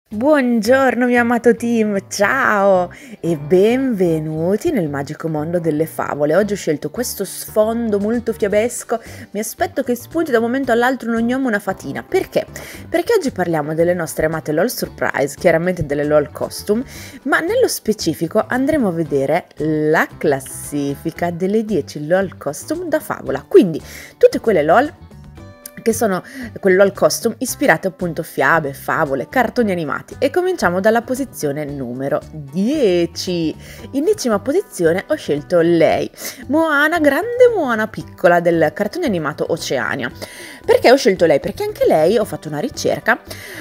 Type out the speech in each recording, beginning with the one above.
Buongiorno mio amato team, ciao e benvenuti nel magico mondo delle favole. Oggi ho scelto questo sfondo molto fiabesco, mi aspetto che spunti da un momento all'altro in ogni uomo una fatina. Perché? Perché oggi parliamo delle nostre amate LOL Surprise, chiaramente delle LOL Costume, ma nello specifico andremo a vedere la classifica delle 10 LOL Costume da favola, quindi tutte quelle LOL che sono quelle LOL costume ispirate appunto a fiabe, favole, cartoni animati, e cominciamo dalla posizione numero 10. In 10ª posizione ho scelto lei, Moana, grande Moana piccola del cartone animato Oceania. Perché ho scelto lei? Perché anche lei, ho fatto una ricerca,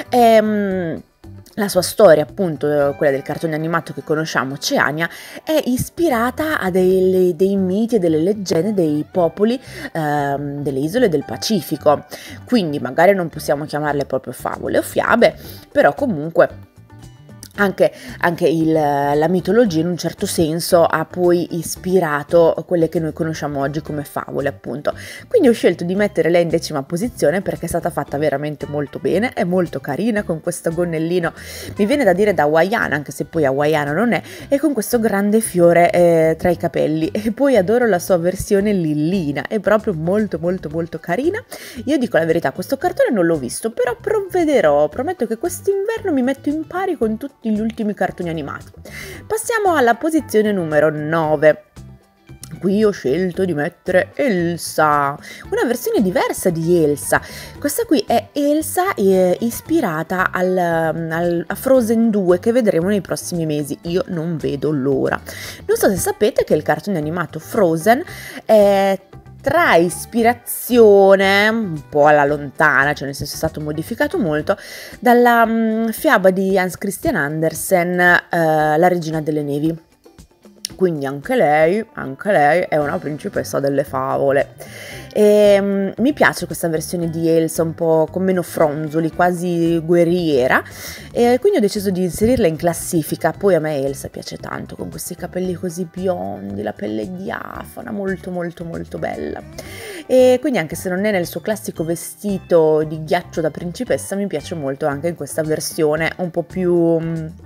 la sua storia, appunto, quella del cartone animato che conosciamo, Oceania, è ispirata a dei miti e delle leggende dei popoli delle isole del Pacifico. Quindi magari non possiamo chiamarle proprio favole o fiabe, però comunque anche la mitologia in un certo senso ha poi ispirato quelle che noi conosciamo oggi come favole, appunto. Quindi ho scelto di mettere lei in 10ª posizione perché è stata fatta veramente molto bene, è molto carina con questo gonnellino, mi viene da dire da hawaiana, anche se poi hawaiana non è, e con questo grande fiore tra i capelli. E poi adoro la sua versione lillina, è proprio molto molto molto carina. Io dico la verità, questo cartone non l'ho visto, però provvederò, prometto che quest'inverno mi metto in pari con tutti gli ultimi cartoni animati. Passiamo alla posizione numero 9. Qui ho scelto di mettere Elsa, una versione diversa di Elsa. Questa qui è Elsa ispirata a Frozen 2 che vedremo nei prossimi mesi. Io non vedo l'ora. Non so se sapete che il cartone animato Frozen è trae ispirazione un po' alla lontana, cioè nel senso è stato modificato molto, dalla fiaba di Hans Christian Andersen, La regina delle nevi. Quindi anche lei è una principessa delle favole. E, mi piace questa versione di Elsa un po' con meno fronzoli, quasi guerriera, e quindi ho deciso di inserirla in classifica. Poi a me Elsa piace tanto, con questi capelli così biondi, la pelle diafana, molto molto molto bella. E quindi anche se non è nel suo classico vestito di ghiaccio da principessa, mi piace molto anche in questa versione un po' più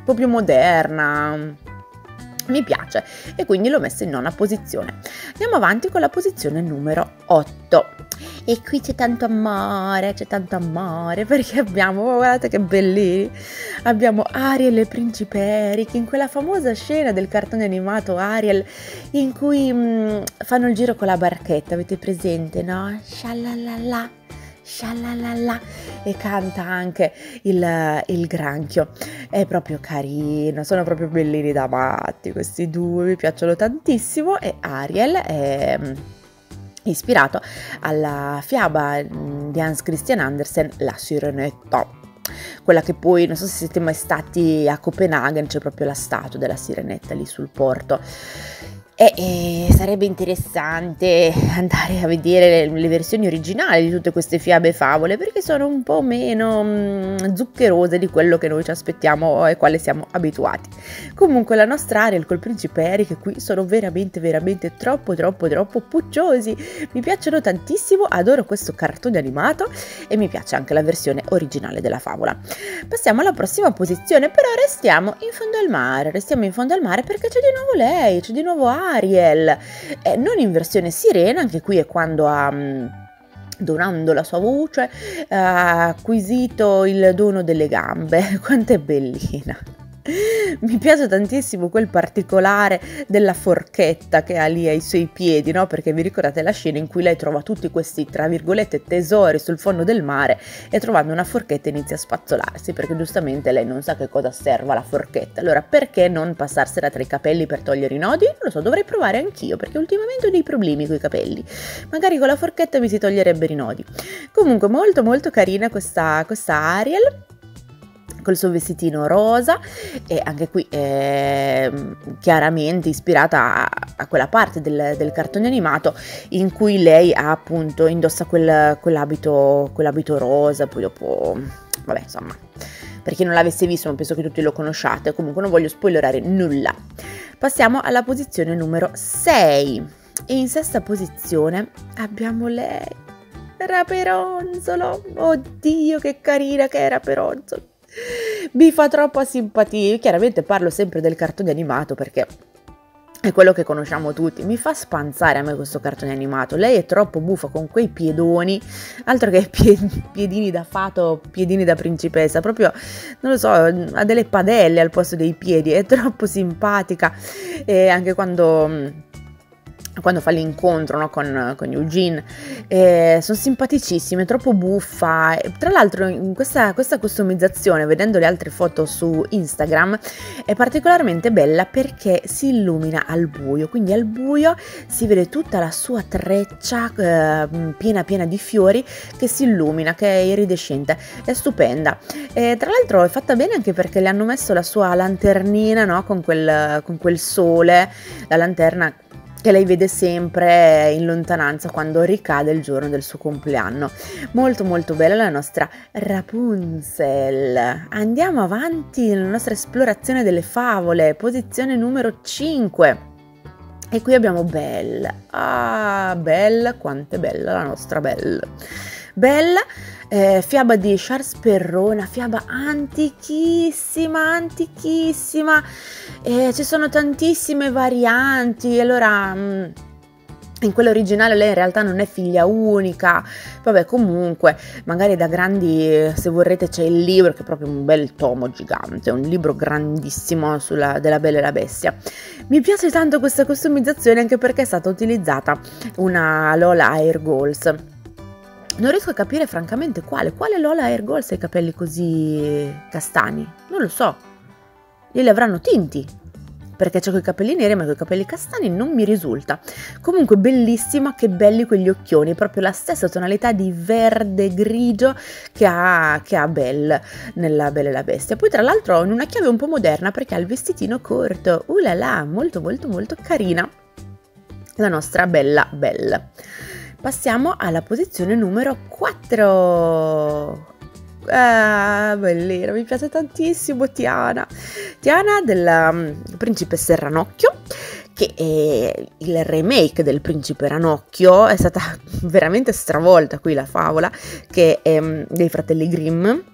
moderna. Mi piace, e quindi l'ho messa in 9ª posizione. Andiamo avanti con la posizione numero 8. E qui c'è tanto amore perché abbiamo, guardate che bellini, abbiamo Ariel e Principe Eric in quella famosa scena del cartone animato Ariel in cui fanno il giro con la barchetta, avete presente, no? Shalalala, shalalala, e canta anche il granchio. È proprio carino, sono proprio bellini da matti questi due, mi piacciono tantissimo. E Ariel è ispirato alla fiaba di Hans Christian Andersen, La Sirenetta, quella che poi, non so se siete mai stati a Copenaghen, c'è proprio la statua della Sirenetta lì sul porto. E sarebbe interessante andare a vedere le versioni originali di tutte queste fiabe e favole, perché sono un po' meno zuccherose di quello che noi ci aspettiamo e quale siamo abituati. Comunque la nostra Ariel col principe Eric qui sono veramente veramente troppo pucciosi, mi piacciono tantissimo, adoro questo cartone animato e mi piace anche la versione originale della favola. Passiamo alla prossima posizione, però restiamo in fondo al mare perché c'è di nuovo lei, c'è di nuovo Ariel, non in versione sirena, anche qui è quando ha, donando la sua voce, ha acquisito il dono delle gambe. Quanto è bellina! Mi piace tantissimo quel particolare della forchetta che ha lì ai suoi piedi, no? Perché vi ricordate la scena in cui lei trova tutti questi, tra virgolette, tesori sul fondo del mare e trovando una forchetta inizia a spazzolarsi, perché giustamente lei non sa che cosa serva la forchetta. Allora perché non passarsela tra i capelli per togliere i nodi? Non lo so, dovrei provare anch'io, perché ultimamente ho dei problemi con i capelli. Magari con la forchetta mi si toglierebbero i nodi. Comunque molto carina questa Ariel col suo vestitino rosa, e anche qui chiaramente ispirata a quella parte del cartone animato in cui lei ha appunto indossa quell'abito rosa. Poi dopo, vabbè, insomma, per chi non l'avesse visto, ma penso che tutti lo conosciate, comunque non voglio spoilerare nulla. Passiamo alla posizione numero 6 e in 6ª posizione abbiamo lei, Raperonzolo. Oddio che carina che è Raperonzolo. mi fa troppa simpatia. Io chiaramente parlo sempre del cartone animato perché è quello che conosciamo tutti. Mi fa spanzare a me questo cartone animato. Lei è troppo buffa con quei piedoni, altro che piedini da fato, piedini da principessa, proprio, non lo so, ha delle padelle al posto dei piedi, è troppo simpatica. E anche quando fa l'incontro, no, con Eugene, sono simpaticissime, troppo buffa. Tra l'altro in questa customizzazione, vedendo le altre foto su Instagram, è particolarmente bella perché si illumina al buio, quindi al buio si vede tutta la sua treccia piena di fiori che si illumina, che è iridescente, è stupenda. Tra l'altro è fatta bene anche perché le hanno messo la sua lanternina, no, con quel sole, la lanterna che lei vede sempre in lontananza quando ricade il giorno del suo compleanno. Molto molto bella la nostra Rapunzel. Andiamo avanti nella nostra esplorazione delle favole, posizione numero 5. E qui abbiamo Belle. Ah, Belle, quanto è bella la nostra Belle. Belle, fiaba di Charles Perrault, una fiaba antichissima, ci sono tantissime varianti. Allora, in quella originale lei in realtà non è figlia unica, vabbè, comunque magari da grandi, se vorrete, c'è il libro che è proprio un bel tomo gigante, un libro grandissimo della Bella e la Bestia. Mi piace tanto questa customizzazione anche perché è stata utilizzata una Lola Air Goals. Non riesco a capire francamente quale Lola Air Goals ha i capelli così castani, non lo so, glieli avranno tinti, perché c'è coi capelli neri ma coi capelli castani non mi risulta. Comunque bellissima, che belli quegli occhioni, proprio la stessa tonalità di verde grigio che ha Belle nella Bella e la Bestia. Poi tra l'altro in una chiave un po' moderna perché ha il vestitino corto, là là, molto molto molto carina la nostra bella Belle. Passiamo alla posizione numero 4. Ah, bellina, mi piace tantissimo Tiana della Principessa Ranocchio, che è il remake del Principe Ranocchio. È stata veramente stravolta qui la favola, che è dei fratelli Grimm. È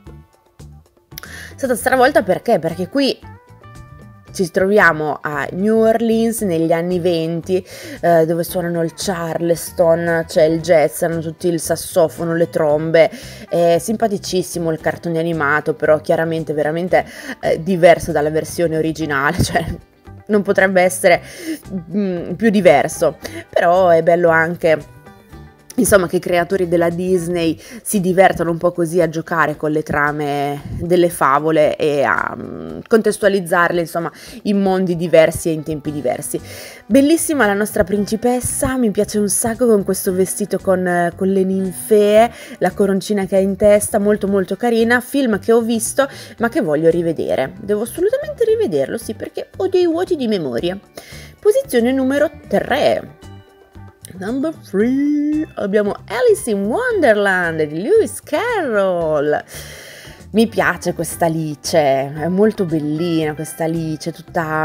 stata stravolta perché qui ci troviamo a New Orleans negli anni 20, dove suonano il Charleston, c'è il jazz, hanno tutti il sassofono, le trombe. È simpaticissimo il cartone animato, però chiaramente veramente diverso dalla versione originale, cioè non potrebbe essere più diverso, però è bello anche, insomma, che i creatori della Disney si divertono un po' così a giocare con le trame delle favole e a contestualizzarle, insomma, in mondi diversi e in tempi diversi. Bellissima la nostra principessa, mi piace un sacco con questo vestito con le ninfee, la coroncina che ha in testa, molto molto carina. Film che ho visto ma che voglio rivedere, devo assolutamente rivederlo, sì, perché ho dei vuoti di memoria. Posizione numero 3. Number 3, abbiamo Alice in Wonderland di Lewis Carroll. Mi piace questa Alice, è molto bellina questa Alice, tutta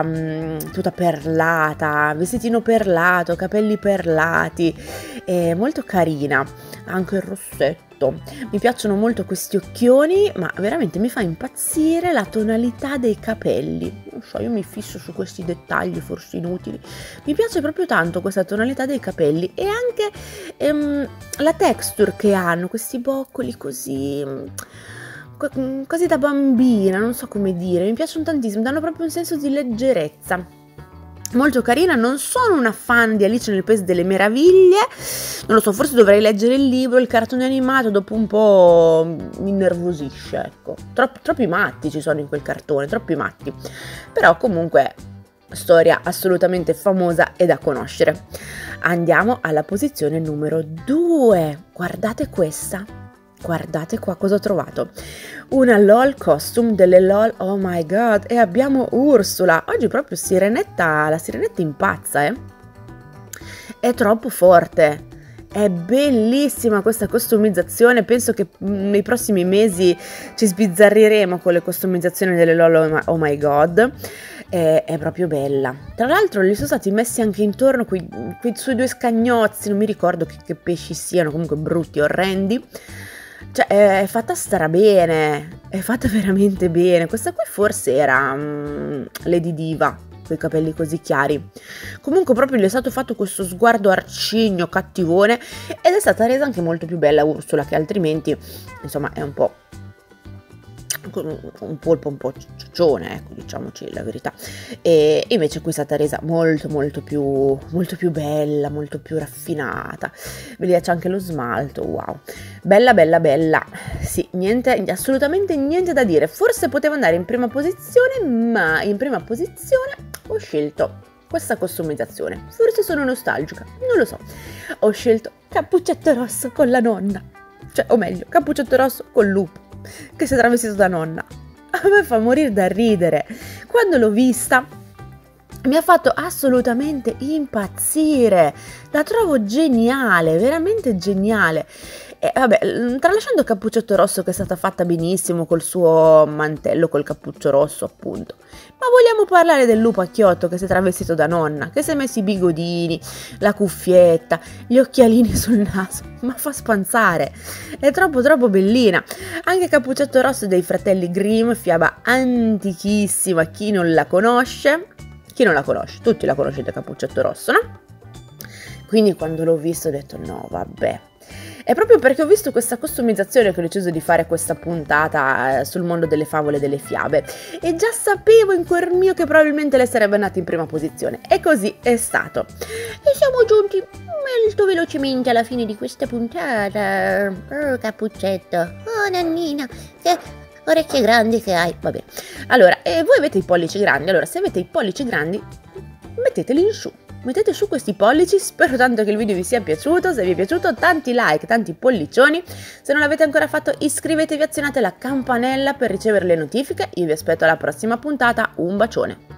perlata, vestitino perlato, capelli perlati, è molto carina, anche il rossetto. Mi piacciono molto questi occhioni, ma veramente mi fa impazzire la tonalità dei capelli. Non so, io mi fisso su questi dettagli forse inutili. Mi piace proprio tanto questa tonalità dei capelli e anche la texture che hanno, questi boccoli così da bambina, non so come dire, mi piacciono tantissimo, danno proprio un senso di leggerezza. Molto carina. Non sono una fan di Alice nel Paese delle Meraviglie, non lo so, forse dovrei leggere il libro. Il cartone animato dopo un po' mi innervosisce, ecco, troppi matti ci sono in quel cartone, troppi matti, però comunque storia assolutamente famosa e da conoscere. Andiamo alla posizione numero 2, guardate questa. Guardate qua cosa ho trovato, una LOL costume delle LOL, oh my god, e abbiamo Ursula, oggi proprio la sirenetta impazza, è troppo forte, è bellissima questa customizzazione, penso che nei prossimi mesi ci sbizzarriremo con le customizzazioni delle LOL, oh my god. È proprio bella. Tra l'altro li sono stati messi anche intorno sui due scagnozzi, non mi ricordo che pesci siano, comunque brutti, orrendi. Cioè, è fatta strabene, è fatta veramente bene. Questa qui forse era Lady Diva, con i capelli così chiari. Comunque proprio gli è stato fatto questo sguardo arcigno, cattivone, ed è stata resa anche molto più bella Ursula, che altrimenti, insomma, è un polpo un po' ciccione, ecco, diciamoci la verità. E invece qui è stata resa molto più bella, molto più raffinata. Vedi, c'è anche lo smalto, wow, bella, sì, niente, assolutamente niente da dire. Forse poteva andare in prima posizione, ma in prima posizione ho scelto questa customizzazione. Forse sono nostalgica, non lo so. Ho scelto Cappuccetto Rosso con la nonna, cioè, o meglio, Cappuccetto Rosso con Lupo, che si è travestito da nonna. A me fa morire da ridere. Quando l'ho vista mi ha fatto assolutamente impazzire. La trovo geniale, veramente geniale. E vabbè, tralasciando Cappuccetto Rosso, che è stata fatta benissimo col suo mantello, col cappuccio rosso appunto, ma vogliamo parlare del lupo a Chiotto che si è travestito da nonna, che si è messo i bigodini, la cuffietta, gli occhialini sul naso, ma fa spanzare, è troppo bellina. Anche Cappuccetto Rosso dei fratelli Grimm, fiaba antichissima, chi non la conosce, tutti la conoscete Cappuccetto Rosso, no? Quindi quando l'ho visto ho detto no, vabbè. È proprio perché ho visto questa customizzazione che ho deciso di fare questa puntata sul mondo delle favole e delle fiabe, e già sapevo in cuor mio che probabilmente lei sarebbe andata in prima posizione, e così è stato. E siamo giunti molto velocemente alla fine di questa puntata. Oh, Cappuccetto, oh nannina, che orecchie grandi che hai. Vabbè, allora, voi avete i pollici grandi, allora se avete i pollici grandi metteteli in su. Mettete su questi pollici, spero tanto che il video vi sia piaciuto. Se vi è piaciuto, tanti like, tanti pollicioni. Se non l'avete ancora fatto, iscrivetevi e azionate la campanella per ricevere le notifiche. Io vi aspetto alla prossima puntata, un bacione.